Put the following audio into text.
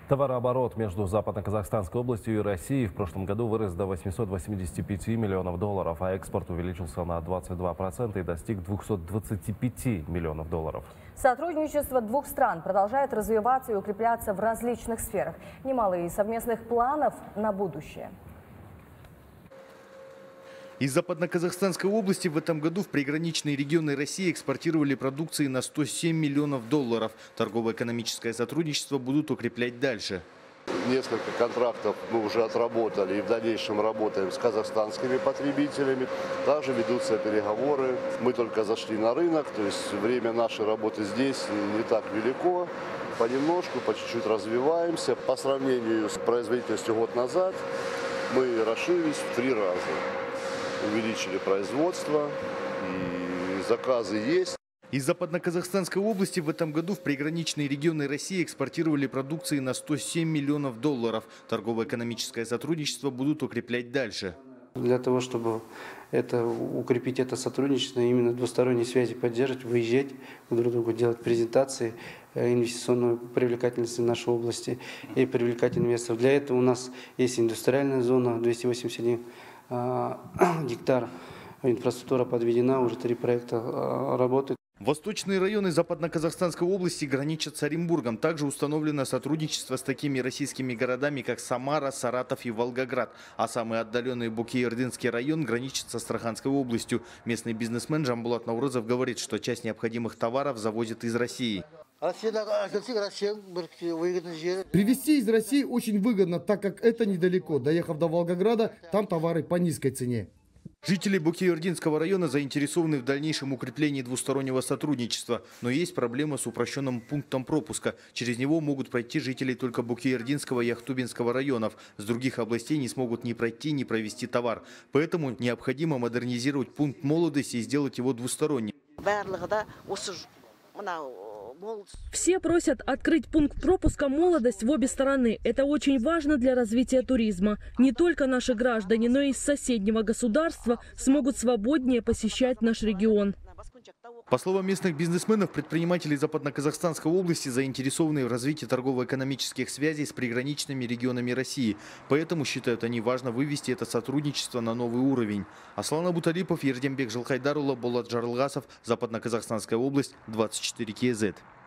Товарооборот между Западно-Казахстанской областью и Россией в прошлом году вырос до 885 миллионов долларов, а экспорт увеличился на 22% и достиг 225 миллионов долларов. Сотрудничество двух стран продолжает развиваться и укрепляться в различных сферах. Немало и совместных планов на будущее. Из Западно-Казахстанской области в этом году в приграничные регионы России экспортировали продукции на 107 миллионов долларов. Торгово-экономическое сотрудничество будут укреплять дальше. Несколько контрактов мы уже отработали и в дальнейшем работаем с казахстанскими потребителями. Также ведутся переговоры. Мы только зашли на рынок, то есть время нашей работы здесь не так велико. Понемножку, по чуть-чуть развиваемся. По сравнению с производительностью год назад мы расширились в 3 раза. Увеличили производство, и заказы есть. Из Западно-Казахстанской области в этом году в приграничные регионы России экспортировали продукции на 107 миллионов долларов. Торгово-экономическое сотрудничество будут укреплять дальше. Для того, чтобы укрепить это сотрудничество, именно двусторонние связи поддерживать, выезжать друг другу, делать презентации инвестиционной привлекательности нашей области и привлекательных инвесторов. Для этого у нас есть индустриальная зона 281 гектар, инфраструктура подведена, уже 3 проекта работают. Восточные районы Западно-Казахстанской области граничат с Оренбургом. Также установлено сотрудничество с такими российскими городами, как Самара, Саратов и Волгоград. А самый отдаленный Бокейордынский район граничит с Астраханской областью. Местный бизнесмен Жамбулат Наурызов говорит, что часть необходимых товаров завозят из России. Привезти из России очень выгодно, так как это недалеко. Доехав до Волгограда, там товары по низкой цене. Жители Бокейордынского района заинтересованы в дальнейшем укреплении двустороннего сотрудничества. Но есть проблема с упрощенным пунктом пропуска. Через него могут пройти жители только Бокейордынского и Ахтубинского районов. С других областей не смогут ни пройти, ни провезти товар. Поэтому необходимо модернизировать пункт молодости и сделать его двусторонним. Все просят открыть пункт пропуска «Молодость» в обе стороны. Это очень важно для развития туризма. Не только наши граждане, но и из соседнего государства смогут свободнее посещать наш регион. По словам местных бизнесменов, предприниматели Западно-Казахстанской области заинтересованы в развитии торгово-экономических связей с приграничными регионами России. Поэтому, считают они, важно вывести это сотрудничество на новый уровень. Аслан Абуталипов, Ерденбек Жылкайдарулы, Болат Жарлгасов, Западно-Казахстанская область, 24 КЗ.